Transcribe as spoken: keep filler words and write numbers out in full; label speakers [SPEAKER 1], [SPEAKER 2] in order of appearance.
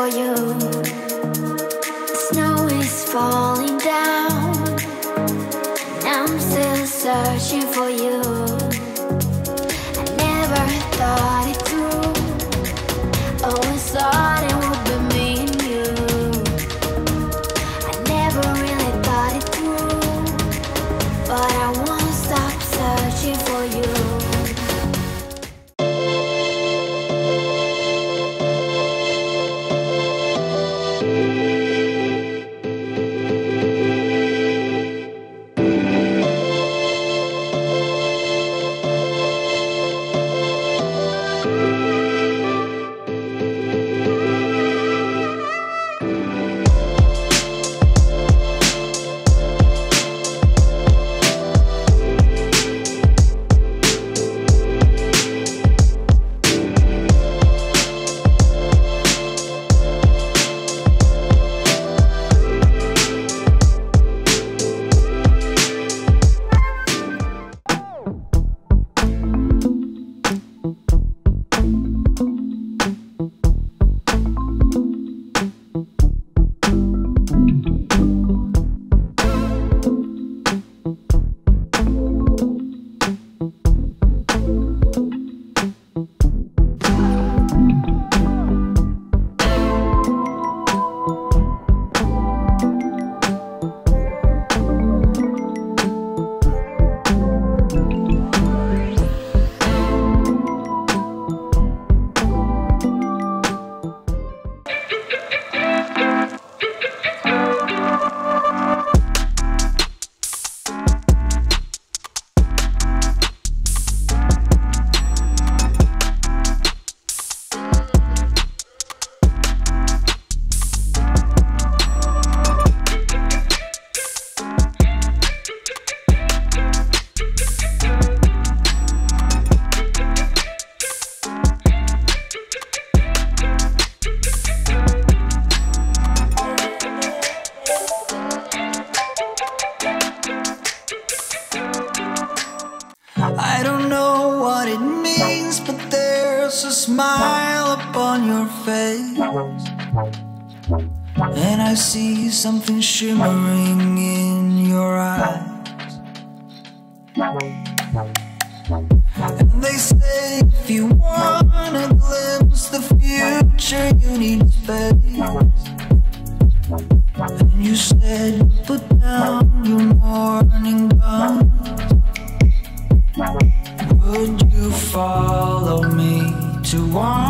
[SPEAKER 1] for you. The snow is falling down, and I'm still searching for you. I never thought it through, always thought it would be me and you. I never really thought it through, but I won't stop searching for you.
[SPEAKER 2] I don't know what it means, but there's a smile upon your face, and I see something shimmering in your eyes. And they say if you wanna glimpse the future, you need space. And you said put down your morning gun. Would you follow me to one?